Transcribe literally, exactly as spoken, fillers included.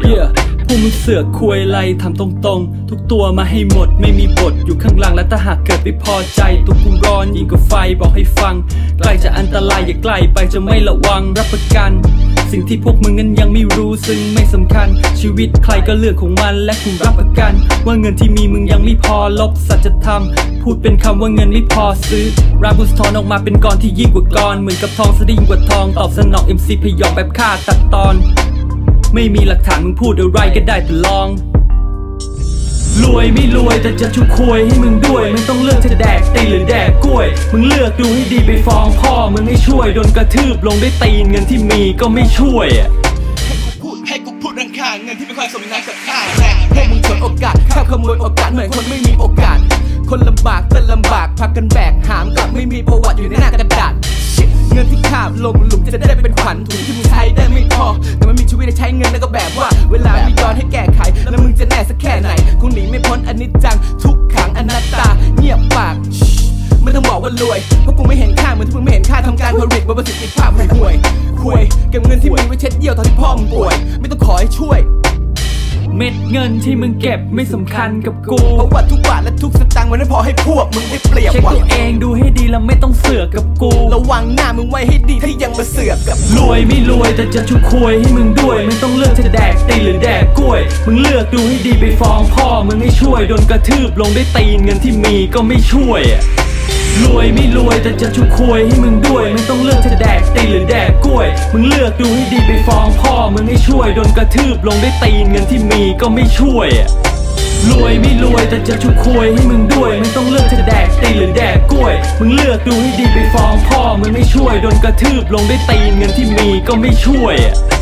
yeah พวกมึงเสือกคุยไรทำตรงๆทุกตัวมาให้หมดไม่มีบทอยู่ข้างหลังและถ้าหากเกิดไม่พอใจตัวกูร้อนยิ่งกว่าไฟบอกให้ฟังใกล้จะอันตรายอย่าใกล้ไปจะไม่ระวังรับประกันสิ่งที่พวกมึงนั้นยังไม่รู้ซึ่งไม่สำคัญชีวิตใครก็เรื่องของมันและกูรับประกันว่าเงินที่มีมึงยังไม่พอลบสัจธรรมพูดเป็นคำว่าเงินไม่พอซื้อราบุสทอนออกมาเป็นกรที่ยิ่งกว่ากรเหมือนกับทองสดิ่งกว่าทองตอบสนอง เอ็ม ซี พยองแบบฆ่าตัดตอนไม่มีหลักฐานมึงพูดอะไรก็ได้แต่ลองรวยไม่รวยแต่จะชุบคุยให้มึงด้วยมึงต้องเลือกจะแดกตีหรือแดกกล้วยมึงเลือกดูให้ดีไปฟ้องพ่อมึงให้ช่วยโดนกระทืบลงได้ตีนเงินที่มีก็ไม่ช่วยให้กูพูดให้กูพูดรังคาเงินที่ไม่ค่อยสมน้ำกับค่าแน่พวกมึงฉวยโอกาสข้าขโมยโอกาสเหมือนคนไม่มีโอกาสคนลำบากก็ลำบากพักกันแบกหามกลับไม่มีประวัติอยู่ในหน้ากระดาษเงินที่ขาบลงหลุมจะได้เป็นขวัญถุงที่มึงใช้ได้ไม่พอแต่มันมีชีวิตให้ใช้เงินแล้วก็แบบว่าเวลามีย้อนให้แก้ไขแล้วมึงจะแน่สักแค่ไหนคงหนีไม่พ้นอนิจจังทุกขังอนัตตาเงียบปากไม่ต้องบอกว่ารวยเพราะกูไม่เห็นค่าเหมือนที่มึงไม่เห็นค่าทำการผลิตบนประสิทธิภาพห่วยห่วยห่วยเก็บเงินที่มีไว้เช็ดเยี่ยวตอนที่พ่อมึงป่วยไม่ต้องขอให้ช่วยเม็ดเงินที่มึงเก็บไม่สำคัญกับกูเพราะว่าทุกบาทและทุกสตางค์มันไม่พอให้พวกมึงได้เปรียบเช็คตัวเองดูให้ดีแล้วไม่ต้องเสือกกับกูระวังหน้ามึงไว้ให้ดีที่ยังมาเสือกกับรวยไม่รวยแต่จะชุบคุยให้มึงด้วยมึงต้องเลือกจะแดกตีหรือแดกกล้วยมึงเลือกดูให้ดีไปฟ้องพ่อมึงให้ช่วยโดนกระทืบลงได้ตีนเงินที่มีก็ไม่ช่วยรวยไม่รวยแต่จะชุบคุยให้มึงด้วยมึงต้องเลือกจะแดกตีหรือแดกกล้วยมึงเลือกดูให้ดีไปฟ้องพ่อมึงให้ช่วยโดนกระทืบลงได้ตีนเงินที่มีก็ไม่ช่วยรวยไม่รวยแต่จะชุบคุยให้มึงด้วยมึงต้องเลือกจะแดกตีหรือแดกกล้วยมึงเลือกดูให้ดีไปฟ้องพ่อมึงให้ช่วยโดนกระทืบลงได้ตีนเงินที่มีก็ไม่ช่วย